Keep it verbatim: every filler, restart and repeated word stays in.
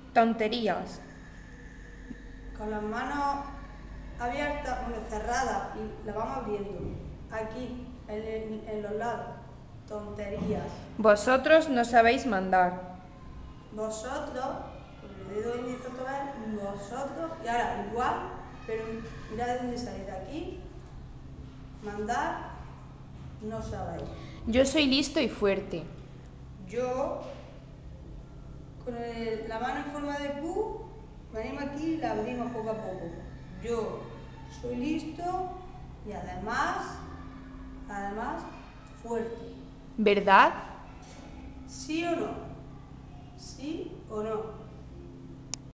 Tonterías. Con las manos abiertas, bueno, cerradas, y las vamos abriendo. Aquí, en, en, en los lados. Tonterías. Vosotros no sabéis mandar. Vosotros, con el dedo índice otra vez, vosotros, y ahora igual, pero mirad de dónde sale, de aquí. Mandar, no sabéis. Yo soy listo y fuerte. Yo, con el- la mano en forma de Q, venimos aquí y la abrimos poco a poco. Yo soy listo y además, además, fuerte. ¿Verdad? ¿Sí o no? ¿Sí o no?